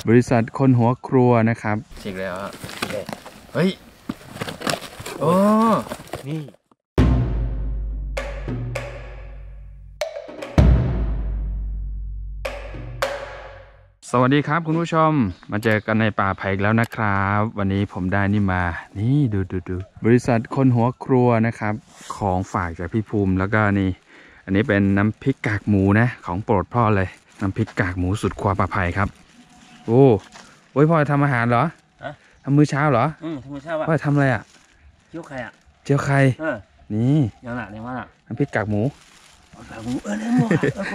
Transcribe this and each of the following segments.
บริษัทคนหัวครัวนะครับฉีกแล้วเฮ้ยโอ้นี่สวัสดีครับคุณผู้ชมมาเจอกันในป่าไผ่แล้วนะครับวันนี้ผมได้นี่มานี่ดูบริษัทคนหัวครัวนะครับของฝากจากพี่ภูมิแล้วก็นี่อันนี้เป็นน้ำพริกกากหมูนะของโปรดพ่อเลยน้ำพริกกากหมูสุดครัวป่าไผ่ครับโอ้พ่อทำอาหารเหรอทำมื้อเช้าเหรอทำมื้อเช้าพ่อทำอะไรอ่ะเจียวไข่เจียวไข่นี่ยังหนักเลยว่าน้ำพริกกากหมูเนี่ยหมด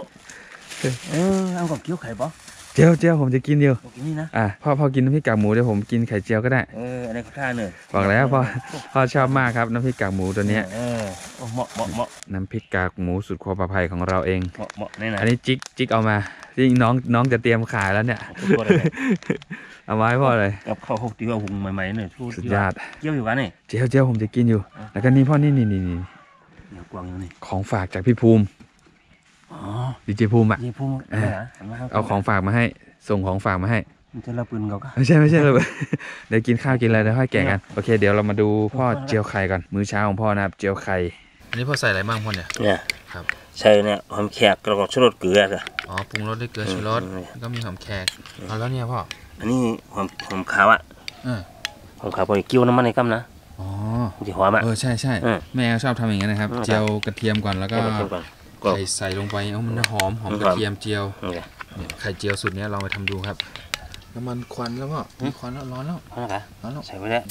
เอากับเจียวไข่ปะเจียวผมจะกินเดียวกินนี่นะพ่อกินน้ำพริกกากหมูเดี๋ยวผมกินไข่เจียวก็ได้อะไรก็ท่าเนี่ยบอกแล้วพ่อชอบมากครับน้ำพริกกากหมูตัวเนี้ยเหมาะน้ำพริกกากหมูสุดครัวป่าไผ่ของเราเองเหมาะนี่นะอันนี้จิกเอามาที่น้องจะเตรียมขายแล้วเนี่ยเอาไว้พ่อเลยกับข้าวหุงที่ว่าหุงใหม่ๆเนี่ยสุดยอดเจียวอยู่กันนี่เจียวผมจะกินอยู่แล้วก็นี่พ่อนี่กวางอยู่นี่ของฝากจากพี่ภูมิดีเจภูมิอ่ะเอาของฝากมาให้ส่งของฝากมาให้มันจะระปืนเขาก็ไม่ใช่ระเบิดเดี๋ยวกินข้าวกินอะไรแล้วค่อยแกะกันโอเคเดี๋ยวเรามาดูพ่อเจียวไข่ก่อนมื้อเช้าของพ่อนะครับเจียวไข่อันนี้พ่อใส่อะไรบ้างพ่อเนี่ยครับใส่เนี่ยหอมแขกกระบอกชูรสเกลือจ้ะปรุงรสด้วยเกลือชูรสก็มีหอมแขกแล้วเนี่ยพ่ออันนี้หอมขาวอ่ะหอมขาวพอเกี่ยวน้ำมันในกัมนะจะหอมอ่ะใช่แม่ชอบทำอย่างนั้นนะครับเจียวกระเทียมก่อนแล้วก็ใส่ลงไปมันหอมกระเทียมเจียวไข่เจียวสุดนี้ลองไปทำดูครับน้ำมันควันแล้วพ่อควันแล้วร้อนแล้วใส่ไปแล้ว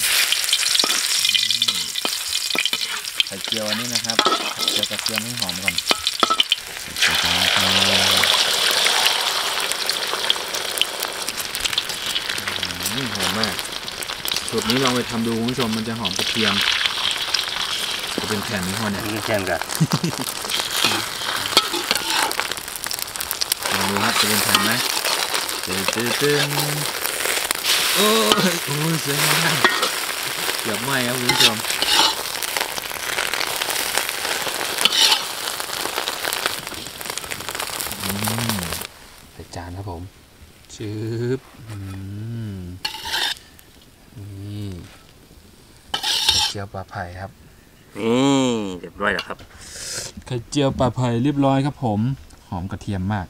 ไข่เจียวอันนี้นะครับเจียวกระเทียมให้หอมก่อนหอมมากสูตรนี้ลองไปทำดูคุณผู้ชมมันจะหอมกระเทียมจะเป็นแผ่นนี้พ่อเนี่ยแผ่นกันลองดูครับจะเป็นแผ่นไหมตึ้งโอ้ยเสียงมากเกือบไหม้ครับคุณผู้ชมใส่จานครับผมชืบนี่ไข่เจียวปลาไผ่ครับเรียบร้อยแล้วครับไข่เจียวปลาไผ่เรียบร้อยครับผมหอมกระเทียมมาก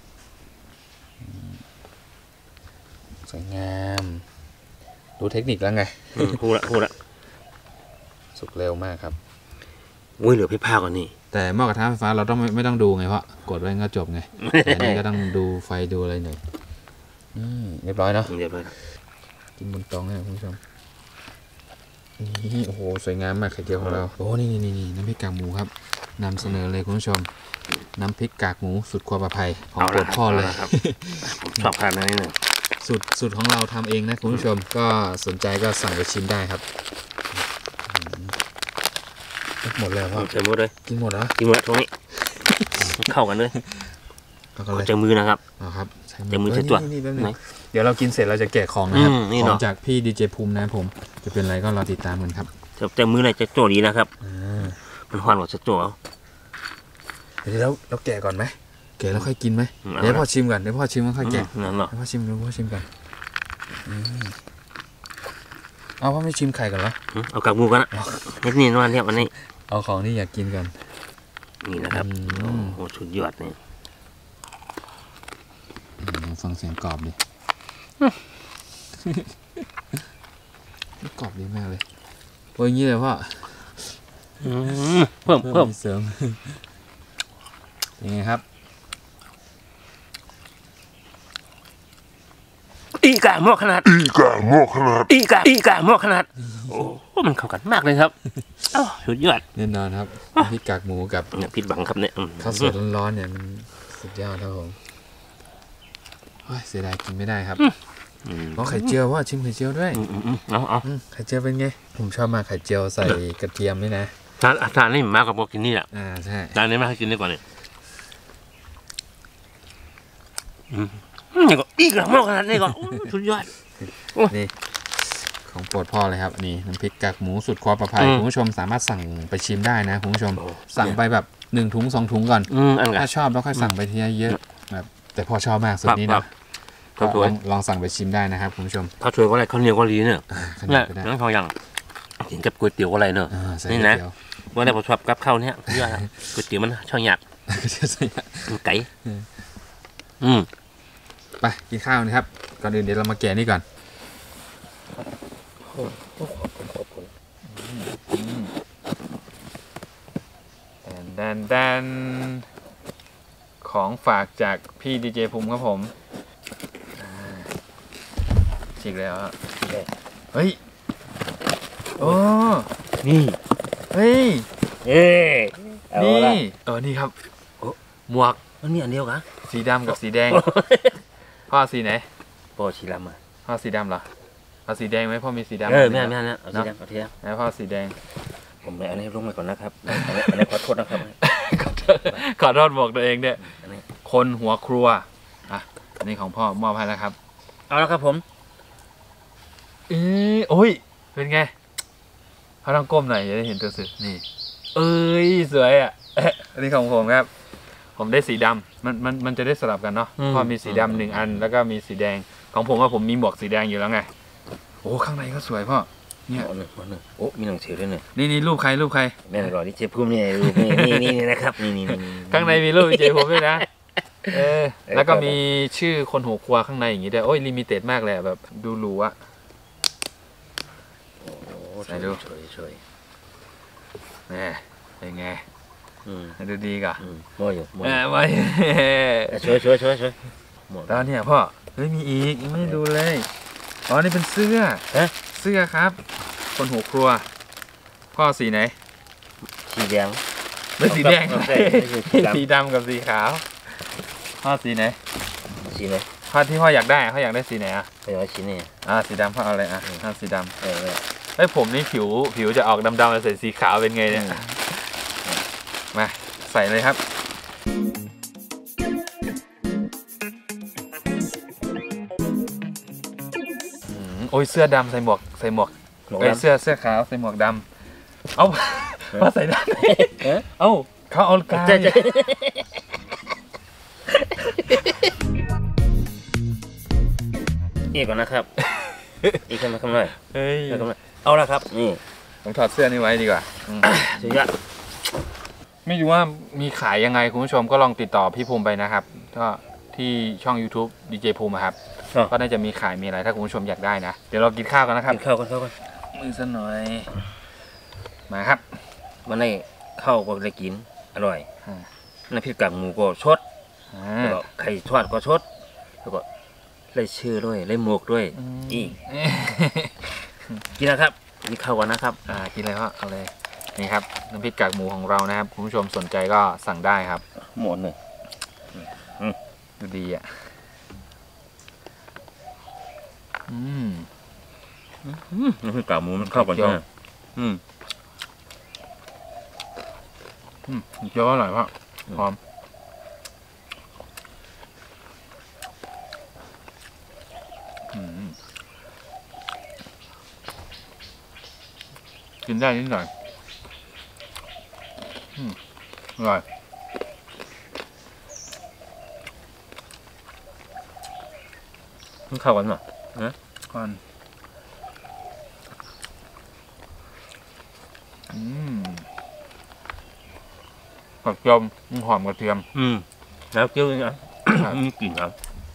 สวยงามรู้เทคนิคแล้วไงพูดละสุกเร็วมากครับเหลือพี่ผ้าก่อนนี่แต่หม้อกระทะไฟฟ้าเราต้องไม่ต้องดูไงเพราะกดไว้ก็จบไงแต่นี่ก็ต้องดูไฟดูอะไรหน่อยเรียบร้อยเนาะเรียบร้อยกินบนตองให้คุณผู้ชมนี่โอ้โหสวยงามมากไข่เจียวของเราโอ้นี่น้ำพริกกากหมูครับนำเสนอเลยคุณผู้ชมน้ำพริกกากหมูสุดครัวป่าไผ่ของโปรดพ่อเลยครับผมชอบทานอันนี้เลยสูตรของเราทำเองนะคุณผู้ชมก็สนใจก็สั่งไปชิมได้ครับหมดแล้วใส่หมดเลยกินหมดแล้วกินหมดตรงนี้เข้ากันเลยเจอมือนะครับครับเจอมือใช้ตัวเดี๋ยวเรากินเสร็จเราจะแกะของนะครับของจากพี่ดีเจภูมินะผมจะเป็นอะไรก็รอติดตามกันครับเจอมืออะไรจะโจดีนะครับมันหวานกว่าจะโจเดี๋ยวเราแกะก่อนไหมแกะแล้วค่อยกินไหมเดี๋ยวพ่อชิมก่อนเดี๋ยวพ่อชิมแล้วค่อยแกะพ่อชิมก่อนเอาพ่อไม่ชิมไข่ก่อนเหรอเอากากหมูกันนะนี่นวลเทียบอันนี้เอาของที่อยากกินกันนี่นะครับโอ้สุดยอดนี่ฟังเสียงกรอบดิกรอบดีมากเลยโอ้ยงี้เลยพ่อเพิ่มเสริมยังไงครับอีกาหม้อขนาดโอ้มันเข้ากันมากเลยครับสุดยอดแน่นอนครับพริกกากหมูกับพริกบังครับเนี่ยข้าวสวยร้อนๆเนี่ยมันสุดยอดครับผมเสียดายกินไม่ได้ครับเพราะไข่เจียวว่าชิมไข่เจียวด้วยเอาไข่เจียวเป็นไงผมชอบมากไข่เจียวใส่กระเทียมนี่นะทานนี่มากกว่ากินนี่แหละใช่ทานนี้มากกินได้กว่านี่นี่ก็อีกแล้วมากขนาดนี้ก็สุดยอดนี่ของโปรดพ่อเลยครับนี่น้ำพริกกากหมูสุดครัวป่าไผ่คุณผู้ชมสามารถสั่งไปชิมได้นะคุณผู้ชมสั่งไปแบบ1 ถุง 2 ถุงก่อนถ้าชอบแล้วค่อยสั่งไปทีเยอะแบบแต่พอชอบมากสุดนี้นะข้าวสวยลองสั่งไปชิมได้นะครับคุณผู้ชมข้าวสวยก็อะไรข้าวเหนียวก็ดีเนี่ยขนาเนี่ดยก็ได้นั่งทองอย่างกินกับก๋วยเตี๋ยวก็อะไรเนอะใส่นี่เดีนะยวเมื่อได้ผมชอบกับข้าวเนี่ยเยอะก๋วยเตี๋ยวมันช่างหยักไก่อืมไปกินข้าวนะครับก่อนอื่นเดี๋ยวเรามาแกะนี่ก่อนแดนของฝากจากพี่ดีเจภูมิครับผมฉีกแล้วเฮ้ยโอ้นี่เฮ้ยเอ๊นี่นี่ครับหมวกมันมีอันเดียวกันสีดำกับสีแดงพ่อสีไหนโปรชีลามาพ่อสีดำเหรอเอาสีแดงไหมพ่อมีสีดำไม่นะเอาทีเดียวเอาทีเดียวแล้วพ่อสีแดงผมเลยอันนี้ลงไปก่อนนะครับอันนี้ขอโทษนะครับขอโทษบอกตัวเองเนี่ยอันนี้คนหัวครัวอันนี้ของพ่อมอบให้แล้วครับเอาแล้วครับผมโอ้ยเป็นไงเขาต้องก้มหน่อยจะได้เห็นตัวสึกนี่เอ้ยสวยอ่ะอันนี้ของผมครับ ผมได้สีดำมันจะได้สลับกันเนาะพ่อมีสีดำ1 อันแล้วก็มีสีแดงของผมว่าผมมีหมวกสีแดงอยู่แล้วไงโอ้ข้างในก็สวยพ่อเนี่ยหนึ่งโอ้มีหนังสือด้วยเนี่ยนี่รูปใครแม่รอที่เจ็บพุ่มนี่นี่นะครับนี่ข้างในมีรูปเจผมด้วยนะแล้วก็มีชื่อคนหัวครัวข้างในอย่างงี้ด้วยโอ้ยลิมิเต็ดมากเลยแบบดูหรูอะใส่ดูช่วยนี่เป็นไง ดูดีก่ะมั่วอยู่ไม่ช่วยแล้วเนี่ยพ่อเฮ้ยมีอีกยังไม่ได้ดูเลยอ๋อนี่เป็นเสื้อเสื้อครับ คนหัวครัวพ่อสีไหนสีแดงไม่สีแดงสีดำกับสีขาวพ่อสีไหนสีไหนพ่อที่พ่ออยากได้เขาอยากได้สีไหนไม่เอาสีนี่สีดำพ่อเอาอะไรพ่อสีดำเฮ้ยผมนี่ผิวจะออกดำๆใส่สีขาวเป็นไงเนี่ยมาใส่เลยครับโอ้ยเสื้อดำใส่หมวกเสื้อขาวใส่หมวกดำเอามาใส่ได้เอ้าเขาเอากายอีกก่อนนะครับอีกคนมาคำหน่อยเอาละครับนี่ผมถอดเสื้อนี้ไว้ดีกว่าสุดยอดไม่รู้ว่ามีขายยังไงคุณผู้ชมก็ลองติดต่อพี่ภูมิไปนะครับก็ที่ช่อง YouTube ดีเจภูมิครับก็น่าจะมีขายมีอะไรถ้าคุณผู้ชมอยากได้นะเดี๋ยวเรากินข้าวกันนะครับกินข้าวกันมือสักหน่อยมาครับวันนี้ข้าวก็ได้กินอร่อยน้ำพริกกากหมูก็ชดแล้วก็ไข่ทอดก็ชดแล้วก็เลยชื่อด้วยเลยหมวกด้วยกินนะครับกินข้าวกันนะครับกินอะไรก็เอาเลยนี่ครับน้ำพริกกากหมูของเรานะครับคุณผู้ชมสนใจก็สั่งได้ครับหมดเลยดูดีอ่ะน้ำพริกกากหมูมันเข้ากันใช่ไหมเยอะอร่อยมากพร้อมกินได้นิดหน่อยอร่อยมันเข้ากันหรอก่อนผักยมหอมกระเทียมแล้วเกี่ยวยังไงมีกลิ่นครับ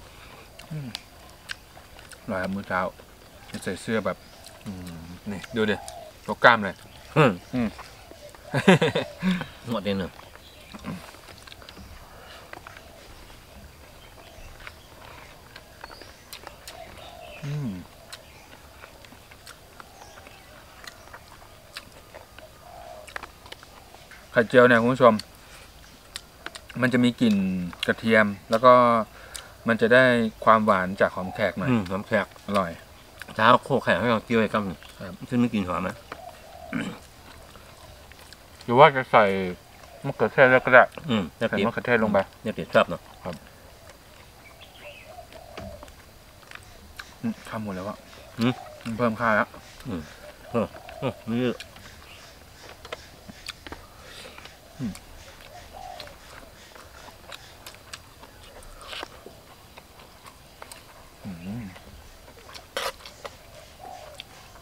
อร่อยมื้อเช้าใส่เสื้อแบบนี่ดูดิตัวกล้ามเลยหมดเลยเนอะไข่เจียวเนี่ยคุณผู้ชมมันจะมีกลิ่นกระเทียมแล้วก็มันจะได้ความหวานจากหอมแขกหน่อยหอมแขกอร่อยเช้าโคกแขกให้เราเกี่ยวไอ้กัมซึ่งไม่กินหอมไหมหรือว่าจะใส่มะเขือเทศแล้วก็ได้ใส่มะเขือเทศลงไปเนี่ยเปรี้ยวชอบเนาะครับทำหมดแล้ววะเพิ่มค่าแล้วนี่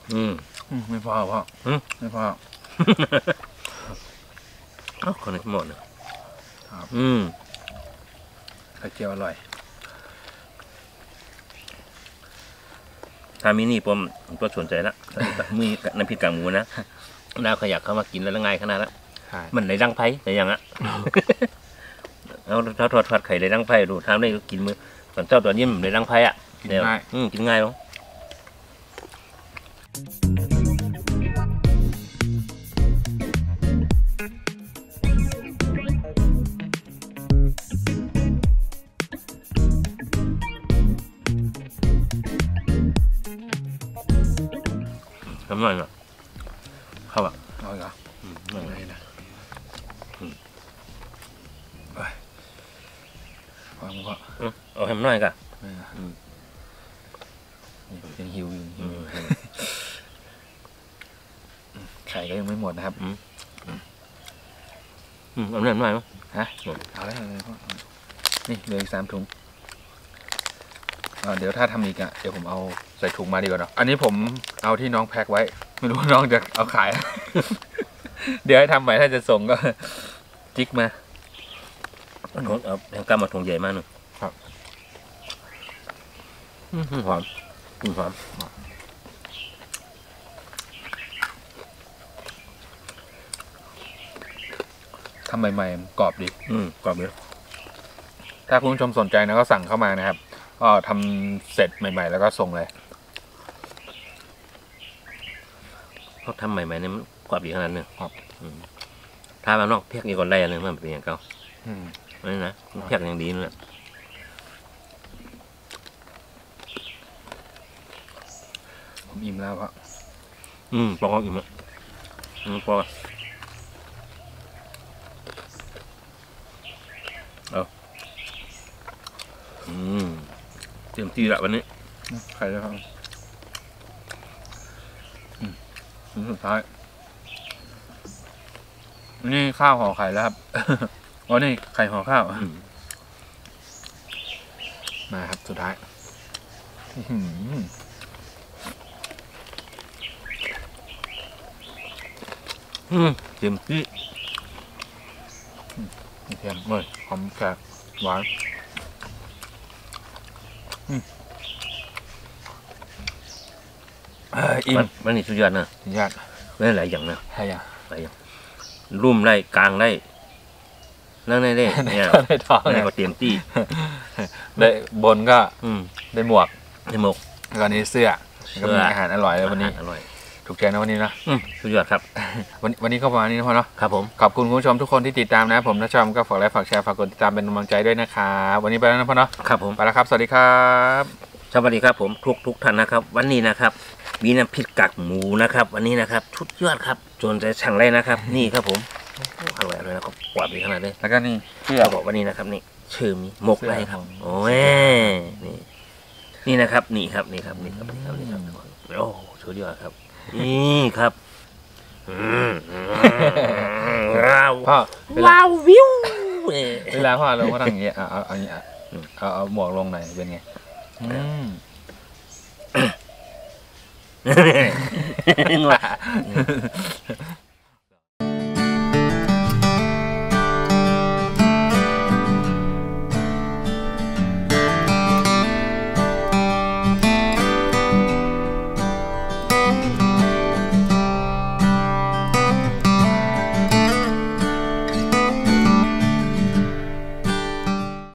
ไม่พอพ่อไม่พอคนนี้หมดเลยไข่เจียวอร่อยถ้ามีนี่ผมก็สนใจละมีน้ำพริกกากหมูนะน่าขยักเข้ามากินแล้วง่ายขนาดละมันในดังไผ่ในอย่างอ่ะเอาถ้าทอดไข่ในดังไผ่ดูทำได้กินมือส่วนเจ้าตัวนี้มันในดังไผ่อ่ะกินง่ายกินง่ายมั้งทำหน่อยหน่อยเข้าอ่ะเอาเหรออะไรนะฟังพ่อเอาให้มันหน่อยกันยังหิวอยู่ไข่ก็ยังไม่หมดนะครับเอาหน่อยหน่อยมั้งฮะเอาเลยพ่อนี่เหลืออีก3 ถุงเดี๋ยวถ้าทำอีกเดี๋ยวผมเอาใส่ถุงมาดีกว่าเนาะอันนี้ผมเอาที่น้องแพ็คไว้ไม่รู้น้องจะเอาขาย เดี๋ยวให้ทำใหม่ถ้าจะส่งก็จิกมาเอาแทงกล้ามมาถุงใหญ่มากหนึ่งครับหอมหอมทำใหม่ๆกรอบดีกรอบเลยถ้าคุณผู้ชมสนใจนะก็สั่งเข้ามานะครับก็ทำเสร็จใหม่ๆแล้วก็ส่งเลยเขาทำใหม่ๆเนี่ยมันกรอบดีขนาดนึงครับถ้ามันนอกเพียกอีกคนได้อันนึงมันเป็นอย่างเก่านี่นะเพียกอย่างดีนั่นแหละผมอิ่มแล้วครับปอกอิ่มแล้วปอกเอาเตรียมตีละวันนี้ไข่แล้วครับสุดท้ายนี่ข้าวห่อไข่แล้วครับอ๋อนี่ไข่ห่อข้าวมาครับสุดท้ายเตรียมตีเทียมเลยหอมแขกหวานอิ่มมันนี่สุดยอดนะสุดยอดไม่หลายอย่างนะใช่ยังหลายอย่างรุ่มได้กลางได้นั่งได้เนี่ยได้ท้องได้ก็เตรียมตีได้บนก็ได้หมวกแล้วก็นี้เสื้อก็มีอาหารอร่อยเลยวันนี้อร่อยถูกใจนะวันนี้นะสุดยอดครับวันนี้ก็ประมาณนี้นะพ่อเนาะครับผมขอบคุณคุณผู้ชมทุกคนที่ติดตามนะผมนะชมก็ฝากไลค์ฝากแชร์ฝากกดติดตามเป็นกำลังใจด้วยนะครับวันนี้ไปแล้วนะพ่อเนาะครับผมไปแล้วครับสวัสดีครับสวัสดีครับผมทุกท่านนะครับวันนี้นะครับมีน้ำพริกกากหมูนะครับวันนี้นะครับชุดยอดครับจนจะสั่งเลยนะครับนี่ครับผมอร่อยเลยนะครับกว่าดีขนาดนี้แล้วก็นี่เพื่อบอกวันนี้นะครับนี่ชื่อมีหมกไรครับโอ้ยนี่นะครับนี่ครับโอ้ชุดยอดครับนี่ครับว้าววิวเวลาพ่อลงก็ทำอย่างเงี้ยเอาหมวกลงหน่อยเป็นไง